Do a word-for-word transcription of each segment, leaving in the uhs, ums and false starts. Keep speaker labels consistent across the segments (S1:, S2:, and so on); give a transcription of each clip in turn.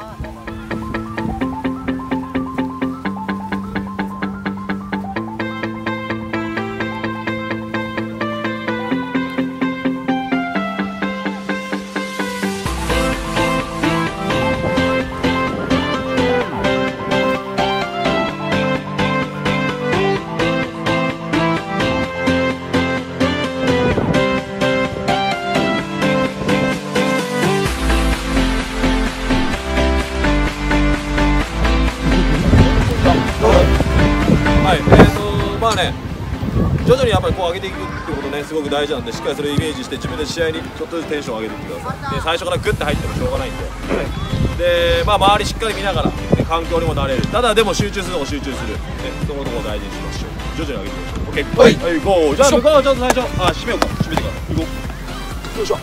S1: 徐々にやっぱりこう上げていくってことね、すごく大事なんで、しっかりそれをイメージして自分で試合にちょっとずつテンションを上げていってください。で最初からグッて入ってもしょうがないんで、で、まあ、周りしっかり見ながら、ね、環境にも慣れる、ただでも集中するのも集中する、ね、そこのところを大事にしましょう。徐々に上げていきましょう。 OK、 はい、はい、ゴー。じゃあ向こうはちょっと最初あ締めようか、締めてから行こう。よいしょ。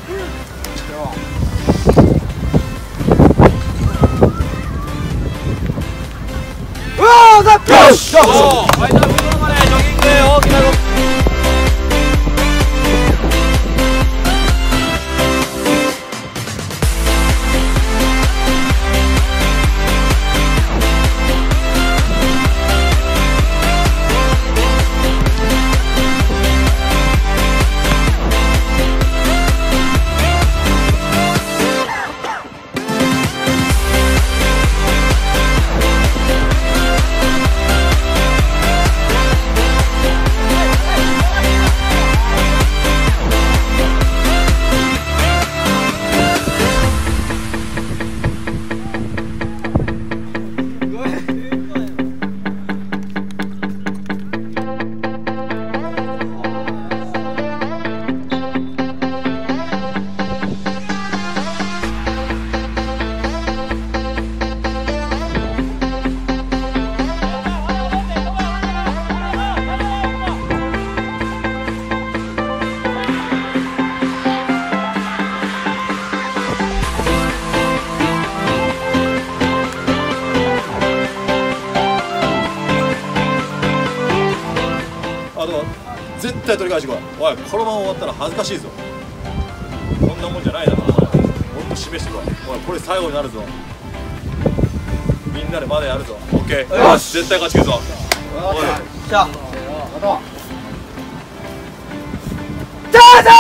S1: うわー、ザッよし、はい、じゃあ向こうまでジョギングで大きな動き。絶対取り返してこい。おい、このまま終わったら恥ずかしいぞ。こんなもんじゃないだろ。もっと示してこい。おい、これ最後になるぞ。みんなでまだやるぞ。オッケー。よし、絶対勝ち切るぞ。おい、じゃあどうぞ。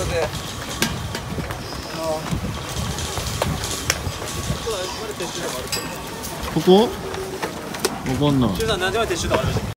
S1: ません。
S2: ここ？わかんない。
S1: 周さん何時まで撤収とかありましたっけ？